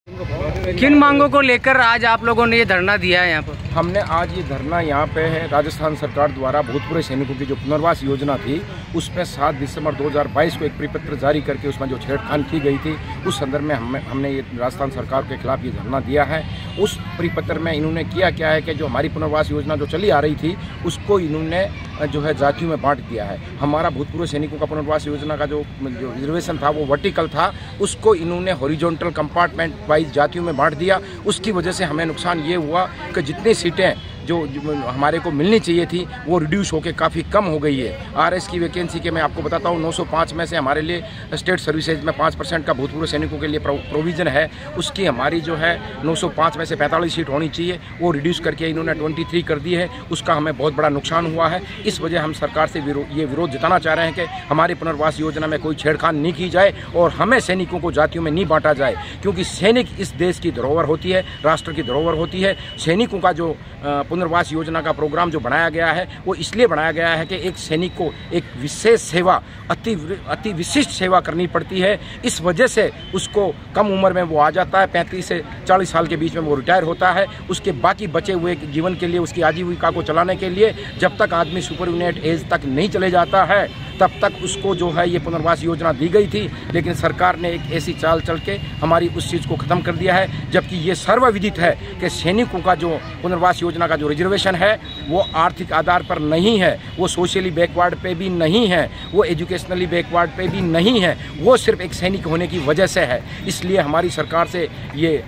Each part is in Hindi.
किन मांगों को लेकर आज आप लोगों ने ये धरना दिया है यहाँ पर? हमने आज ये धरना यहाँ पे है, राजस्थान सरकार द्वारा भूतपूर्व सैनिकों की जो पुनर्वास योजना थी उसमें 7 दिसंबर 2022 को एक परिपत्र जारी करके उसमें जो छेड़खानी की गई थी उस संदर्भ में हमने ये राजस्थान सरकार के खिलाफ ये धरना दिया है। उस परिपत्र में इन्होंने किया क्या है कि जो हमारी पुनर्वास योजना जो चली आ रही थी उसको इन्होंने जो है जातियों में बांट दिया है। हमारा भूतपूर्व सैनिकों का पुनर्वास योजना का जो रिजर्वेशन था वो वर्टिकल था, उसको इन्होंने हॉरिजॉन्टल कंपार्टमेंट वाइज जातियों में बांट दिया। उसकी वजह से हमें नुकसान ये हुआ कि जितनी सीटें जो हमारे को मिलनी चाहिए थी वो रिड्यूस होकर काफ़ी कम हो गई है। आरएस की वैकेंसी के मैं आपको बताता हूँ 905 में से हमारे लिए स्टेट सर्विसेज में 5% का भूतपूर्व सैनिकों के लिए प्रोविज़न है, उसकी हमारी जो है 905 में से 45 सीट होनी चाहिए, वो रिड्यूस करके इन्होंने 23 कर दी है। उसका हमें बहुत बड़ा नुकसान हुआ है। इस वजह हम सरकार से ये विरोध जताना चाह रहे हैं कि हमारी पुनर्वास योजना में कोई छेड़खान नहीं की जाए और हमें सैनिकों को जातियों में नहीं बांटा जाए, क्योंकि सैनिक इस देश की धरोहर होती है, राष्ट्र की धरोहर होती है। सैनिकों का जो पुनर्वास योजना का प्रोग्राम जो बनाया गया है वो इसलिए बनाया गया है कि एक सैनिक को एक विशेष सेवा, अति विशिष्ट सेवा करनी पड़ती है। इस वजह से उसको कम उम्र में वो आ जाता है, 35 से 40 साल के बीच में वो रिटायर होता है। उसके बाकी बचे हुए जीवन के लिए, उसकी आजीविका को चलाने के लिए जब तक आदमी सुपरविनेट एज तक नहीं चले जाता है तब तक उसको जो है ये पुनर्वास योजना दी गई थी। लेकिन सरकार ने एक ऐसी चाल चल के हमारी उस चीज़ को ख़त्म कर दिया है, जबकि ये सर्वविदित है कि सैनिकों का जो पुनर्वास योजना का जो रिजर्वेशन है वो आर्थिक आधार पर नहीं है, वो सोशली बैकवर्ड पे भी नहीं है, वो एजुकेशनली बैकवर्ड पे भी नहीं है, वो सिर्फ एक सैनिक होने की वजह से है। इसलिए हमारी सरकार से ये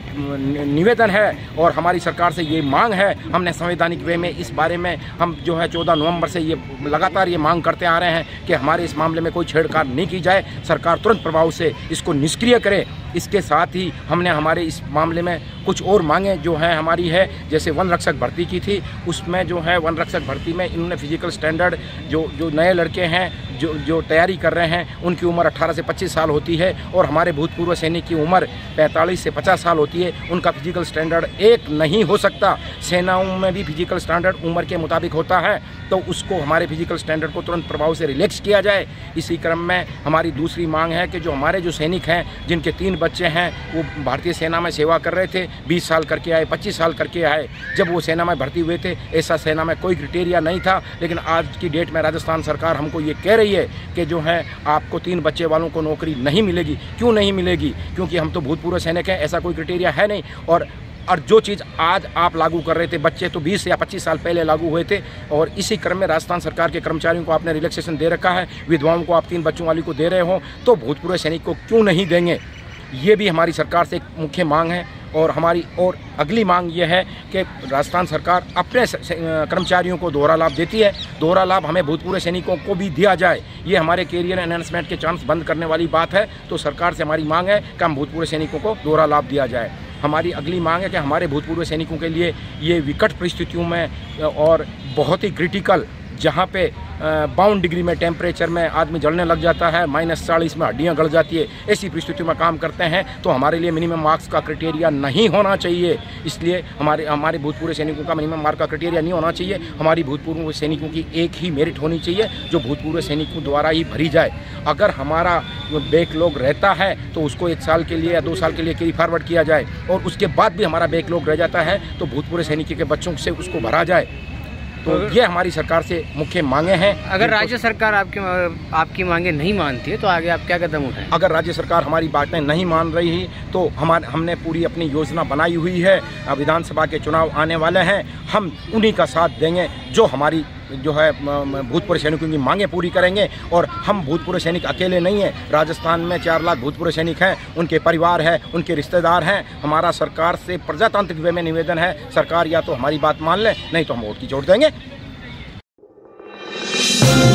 निवेदन है और हमारी सरकार से ये मांग है। हमने संवैधानिक वे में इस बारे में हम जो है 14 नवंबर से ये लगातार ये मांग करते आ रहे हैं कि हमारे इस मामले में कोई छेड़छाड़ नहीं की जाए, सरकार तुरंत प्रभाव से इसको निष्क्रिय करे। इसके साथ ही हमने हमारे इस मामले में कुछ और मांगे जो हैं हमारी है, जैसे वन रक्षक भर्ती की थी, उसमें जो है वन रक्षक भर्ती में इन्होंने फिजिकल स्टैंडर्ड जो नए लड़के हैं जो तैयारी कर रहे हैं उनकी उम्र 18 से 25 साल होती है और हमारे भूतपूर्व सैनिक की उम्र 45 से 50 साल होती है। उनका फिजिकल स्टैंडर्ड एक नहीं हो सकता। सेनाओं में भी फिजिकल स्टैंडर्ड उम्र के मुताबिक होता है, तो उसको हमारे फिजिकल स्टैंडर्ड को तुरंत प्रभाव से रिलैक्स किया जाए। इसी क्रम में हमारी दूसरी मांग है कि जो हमारे जो सैनिक हैं जिनके 3 बच्चे हैं वो भारतीय सेना में सेवा कर रहे थे, 20 साल करके आए, 25 साल करके आए। जब वो सेना में भर्ती हुए थे ऐसा सेना में कोई क्राइटेरिया नहीं था, लेकिन आज की डेट में राजस्थान सरकार हमको ये कह रही है कि जो है आपको 3 बच्चे वालों को नौकरी नहीं मिलेगी। क्यों नहीं मिलेगी? क्योंकि हम तो भूतपूर्व सैनिक हैं, ऐसा कोई क्राइटेरिया है नहीं। और जो चीज़ आज आप लागू कर रहे थे, बच्चे तो 20 या 25 साल पहले लागू हुए थे। और इसी क्रम में राजस्थान सरकार के कर्मचारियों को आपने रिलैक्सेशन दे रखा है, विधवाओं को आप 3 बच्चों वाली को दे रहे हो, तो भूतपूर्व सैनिक को क्यों नहीं देंगे? ये भी हमारी सरकार से एक मुख्य मांग है। और हमारी और अगली मांग ये है कि राजस्थान सरकार अपने कर्मचारियों को दोहरा लाभ देती है, दोहरा लाभ हमें भूतपूर्व सैनिकों को भी दिया जाए। ये हमारे कैरियर एनहांसमेंट के चांस बंद करने वाली बात है। तो सरकार से हमारी मांग है कि हम भूतपूर्व सैनिकों को दोहरा लाभ दिया जाए। हमारी अगली मांग है कि हमारे भूतपूर्व सैनिकों के लिए ये विकट परिस्थितियों में और बहुत ही क्रिटिकल, जहाँ पे 52 डिग्री में टेम्परेचर में आदमी जलने लग जाता है, -40 में हड्डियाँ गल जाती है, ऐसी परिस्थितियों में काम करते हैं, तो हमारे लिए मिनिमम मार्क्स का क्राइटेरिया नहीं होना चाहिए। इसलिए हमारे भूतपूर्व सैनिकों का मिनिमम मार्क का क्राइटेरिया नहीं होना चाहिए। हमारी भूतपूर्व सैनिकों की एक ही मेरिट होनी चाहिए जो भूतपूर्व सैनिकों द्वारा ही भरी जाए। अगर हमारा बैकलॉग रहता है तो उसको 1 साल के लिए या 2 साल के लिए कैरी फॉरवर्ड किया जाए, और उसके बाद भी हमारा बैकलॉग रह जाता है तो भूतपूर्व सैनिक के बच्चों से उसको भरा जाए। तो ये हमारी सरकार से मुख्य मांगे हैं। अगर राज्य सरकार आपकी मांगे नहीं मानती है तो आगे आप क्या कदम उठाएं? अगर राज्य सरकार हमारी बातें नहीं मान रही तो हमने पूरी अपनी योजना बनाई हुई है। विधानसभा के चुनाव आने वाले हैं, हम उन्हीं का साथ देंगे जो हमारी जो है भूतपूर्व सैनिकों की मांगें पूरी करेंगे। और हम भूतपूर्व सैनिक अकेले नहीं हैं, राजस्थान में 4 लाख भूतपूर्व सैनिक हैं, उनके परिवार हैं, उनके रिश्तेदार हैं। हमारा सरकार से प्रजातांत्रिक वे में निवेदन है, सरकार या तो हमारी बात मान ले, नहीं तो हम वोट की चोट देंगे।